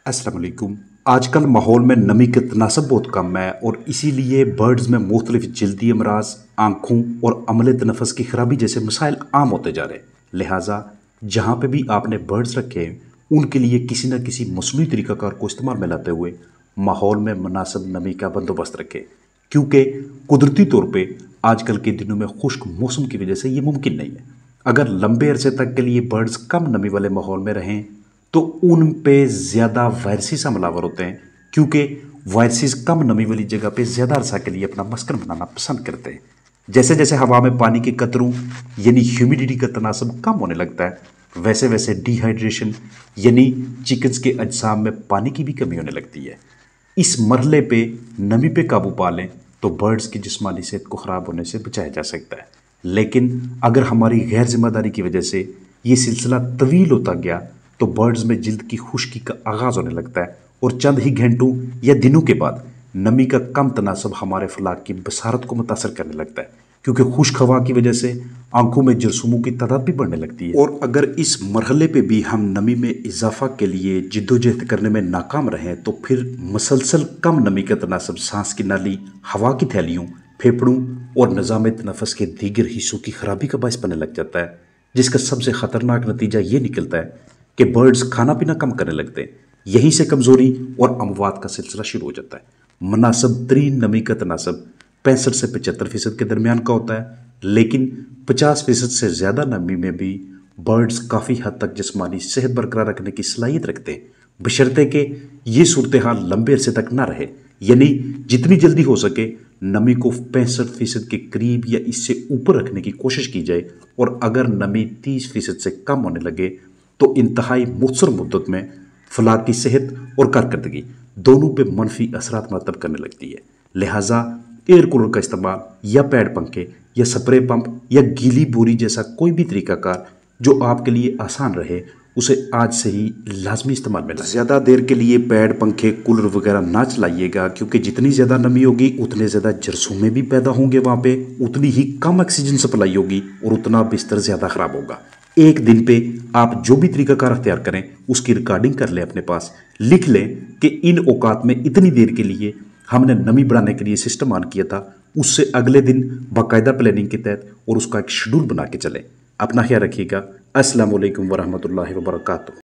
अस्सलाम वालेकुम। आजकल माहौल में नमी का तनासब बहुत कम है और इसीलिए बर्ड्स में मुख्तलिफ जल्दी अमराज, आँखों और अमले तनफ़स की खराबी जैसे मसाइल आम होते जा रहे हैं। लिहाजा जहाँ पे भी आपने बर्ड्स रखे हैं उनके लिए किसी न किसी मसनूई तरीक़ाकार को इस्तेमाल में लाते हुए माहौल में मुनासिब नमी का बंदोबस्त रखें, क्योंकि कुदरती तौर पे आजकल के दिनों में खुश्क मौसम की वजह से ये मुमकिन नहीं है। अगर लंबे अरसे तक के लिए बर्ड्स कम नमी वाले माहौल में रहें तो उन पे ज़्यादा वायरसेस हमलावर होते हैं, क्योंकि वायरसेस कम नमी वाली जगह पे ज़्यादा अरसा के लिए अपना मस्कन बनाना पसंद करते हैं। जैसे जैसे हवा में पानी के कतरों यानी ह्यूमिडिटी का तनासब कम होने लगता है, वैसे वैसे डिहाइड्रेशन यानी चिकन्स के अजसाम में पानी की भी कमी होने लगती है। इस मरहले पे नमी पे काबू पा लें तो बर्ड्स की जिस्मानी सेहत को ख़राब होने से बचाया जा सकता है। लेकिन अगर हमारी गैर जिम्मेदारी की वजह से ये सिलसिला तवील होता गया तो बर्ड्स में जिल्द की खुश्की का आगाज़ होने लगता है और चंद ही घंटों या दिनों के बाद नमी का कम तनासब हमारे फलाक की बसारत को मुतासर करने लगता है, क्योंकि खुश्क हवा की वजह से आंखों में जरसूमों की तादाद भी बढ़ने लगती है। और अगर इस मरहले पे भी हम नमी में इजाफा के लिए जिद्दोजहद करने में नाकाम रहें तो फिर मसलसल कम नमी का तनासब सांस की नाली, हवा की थैलियों, फेफड़ों और निज़ाम तनफ़स के दीगर हिस्सों की खराबी का बायस बनने लग जाता है, जिसका सबसे ख़तरनाक नतीजा ये निकलता है कि बर्ड्स खाना पीना कम करने लगते हैं। यहीं से कमज़ोरी और अमवात का सिलसिला शुरू हो जाता है। मुनासिब तरीन नमी का तनासब 65 से 75% के दरमियान का होता है, लेकिन 50% से ज़्यादा नमी में भी बर्ड्स काफ़ी हद तक जिस्मानी सेहत बरकरार रखने की सलाहियत रखते हैं, बशर्ते कि ये सूरत हाल लंबे अरसे तक ना रहे। यानी जितनी जल्दी हो सके नमी को 65% के करीब या इससे ऊपर रखने की कोशिश की जाए, और अगर नमी 30% से कम होने लगे तो इंतहाई मुख्तसर मुद्दत में फलाक की सेहत और कारकर्दगी दोनों पे मनफी असरात मरतब करने लगती है। लिहाजा एयर कूलर का इस्तेमाल या पैड पंखे या स्प्रे पंप या गीली बोरी जैसा कोई भी तरीकाकार जो आपके लिए आसान रहे उसे आज से ही लाजमी इस्तेमाल में लाएं। ज़्यादा देर के लिए पैड पंखे कूलर वगैरह ना चलाइएगा, क्योंकि जितनी ज़्यादा नमी होगी उतने ज़्यादा जरसूमे भी पैदा होंगे वहाँ पे, उतनी ही कम ऑक्सीजन सप्लाई होगी और उतना बिस्तर ज़्यादा ख़राब होगा। एक दिन पे आप जो भी तरीकाकार अख्तियार करें उसकी रिकॉर्डिंग कर लें, अपने पास लिख लें कि इन औकात में इतनी देर के लिए हमने नमी बढ़ाने के लिए सिस्टम ऑन किया था, उससे अगले दिन बाकायदा प्लानिंग के तहत और उसका एक शेड्यूल बना के चलें। अपना ख्याल रखिएगा। अस्सलाम वालेकुम वरहमतुल्लाहि वबरकातुहू।